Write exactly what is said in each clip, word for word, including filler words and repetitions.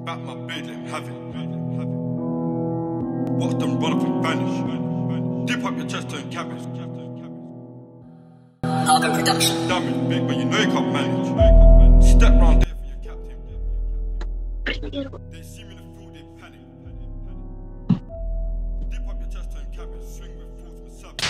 back my bed, let him have it. Watch them run up and vanish. Dip up your chest, turn cabbage. Harbour production. Damage big, but you know you can't manage. Step round there for your captain. They see me in the field, they panic. Dip up your chest, turn cabbage. Swing with force with savage.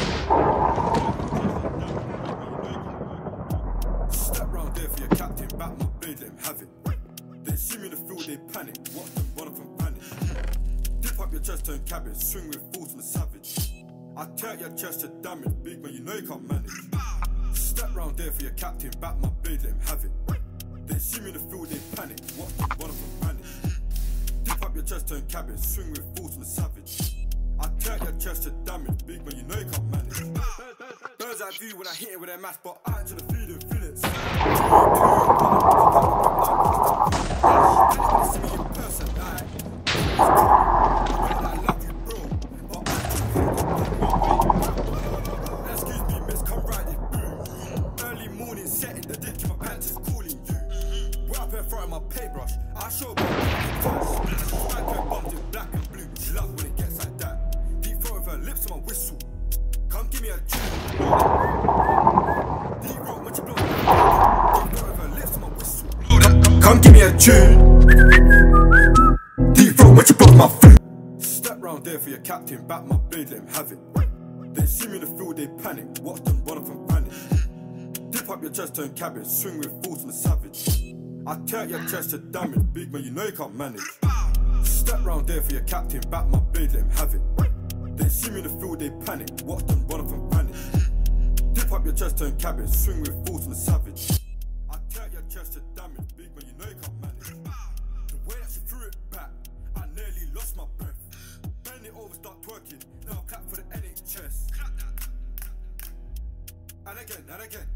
Step round there for your captain. Back my bed, let him have it. They see me in the field, they panic. Watch them run up and vanish. Dip up your chest, turn cabbage. Swing with force with savage. I tear your chest to damage, big man, you know you can't manage. Step round there for your captain, back my bed, let him have it. They see me in the field, they panic. Watch them run up and vanish. Dip up your chest, turn cabbage. Swing with force with savage. I tear your chest to damage, big man, you know you can't manage. Birds eye view when I hit it with their mask, but I ain't to the feeling, feelings. See me in person, like. I love you, bro. But I excuse me, miss, come ride it, boom. Early morning setting, the dick in my pants is calling you. We're up in front of my paintbrush, I show my touch. Back her bumped in black and blue. She loves when it gets like that. Deep throat with her lips on my whistle. Come give me a tune. Deep throat when she blows. Deep throat with her lips on my whistle. Come give me a tune. Deep throat when she blows my food. Step round there for your captain, back my bed, let him have it. They see me in the field, they panic. Watch them run up and vanish. Dip up your chest, turn cabbage. Swing with force and savage. I tear your chest to damage, big man, you know you can't manage. Step round there for your captain, back my bed, let him have it. They see me in the field, they panic. Watch them run up and vanish. Dip up your chest, turn cabbage. Swing with force and savage. I tear your chest to damage, big man, you know you can't manage. The way that she threw it back, I nearly lost my breath. Bend it over, start twerking. Now clap for the N H S. And again, and again.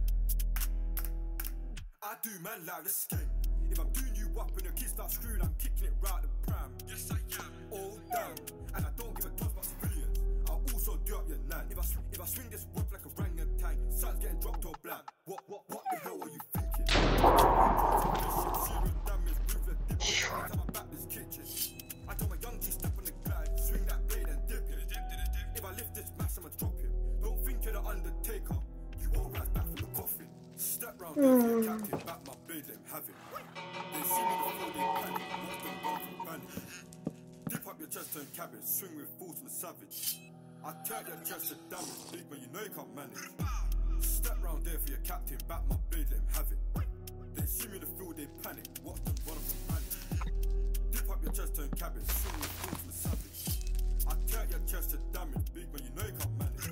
I do man like this game. If I'm doing you up and your kids start screwing, I'm kicking it right the pram. Yes I am. All down. And I don't give a toss about civilians. I'll also do up your nan. If I if I swing this whip like a orangutan, sun's getting dropped or blam. What what what the hell are you thinking? Serious damage, ruthless dip. Time I back this kitchen. I told my young G step on the glide, swing that blade and dip it. If I lift this mass, I'ma drop him. Don't think you're the Undertaker. You won't rise back from the coffin. Step round there for your captain, back my bed, let him have it. They see me before they panic, watch them run from vanish. Dip up your chest, turn cabbage, swing with force and savage. I tear your chest to damage, big man, you know you can't manage. Step round there for your captain, back my bed, let him have it. They see me in the field, they panic, watch them run from vanish. Dip up your chest, turn cabbage, swing with force and savage. I tear your chest to damage, big man, you know you can't manage.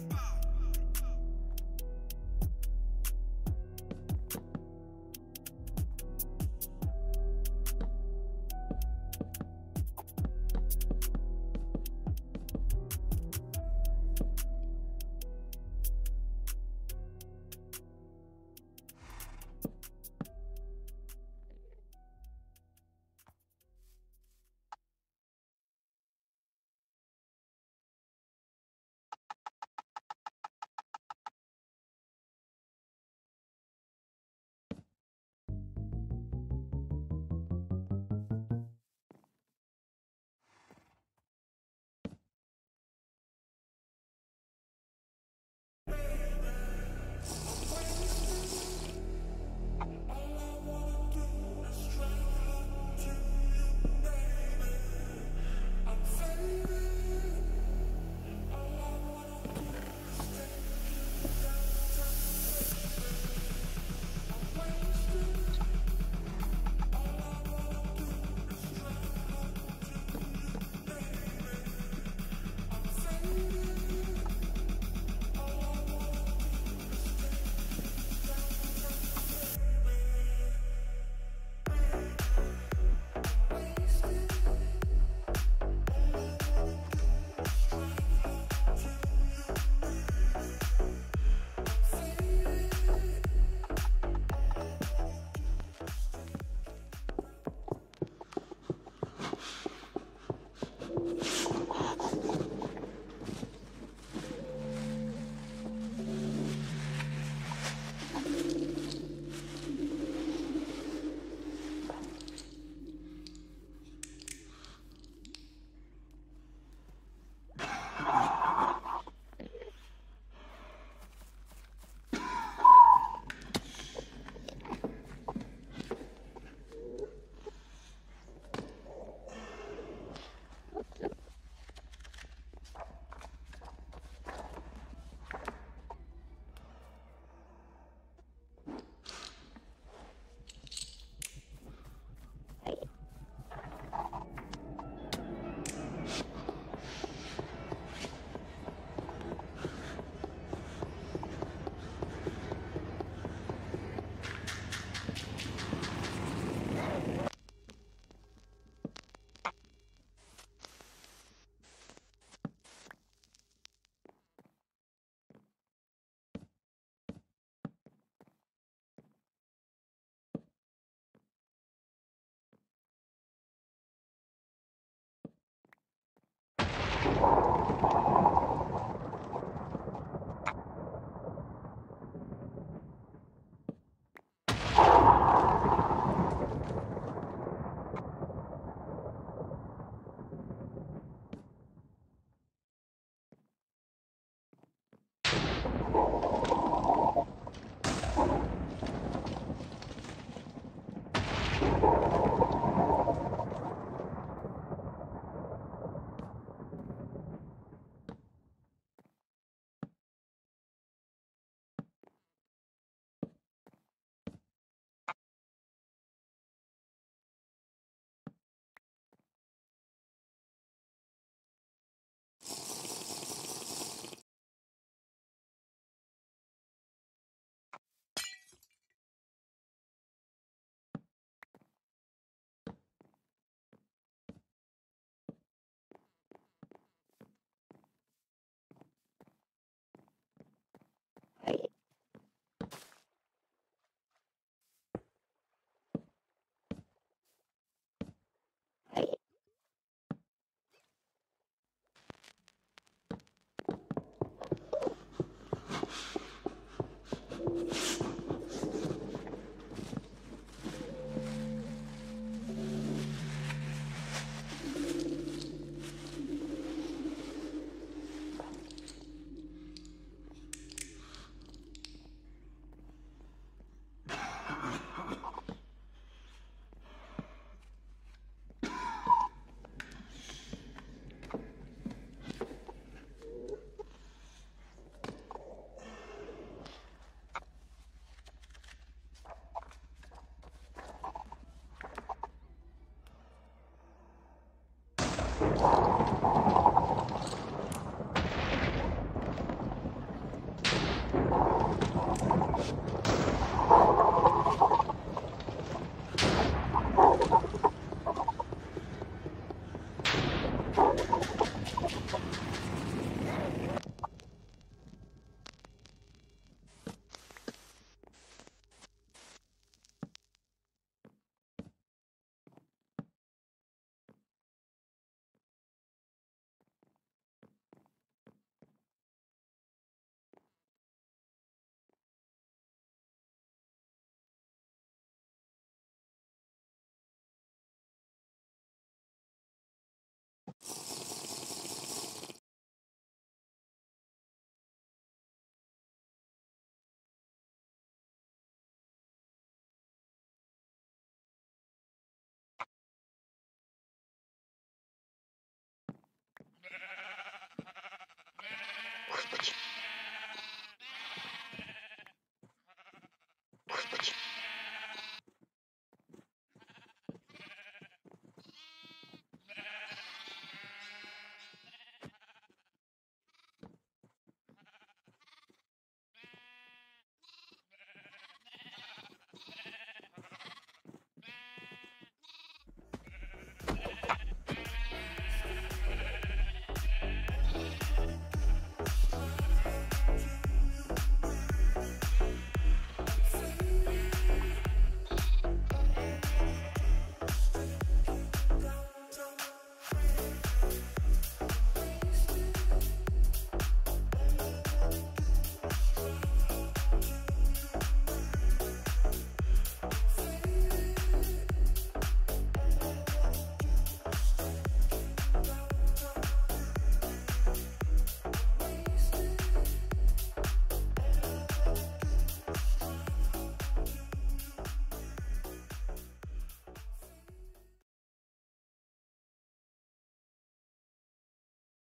You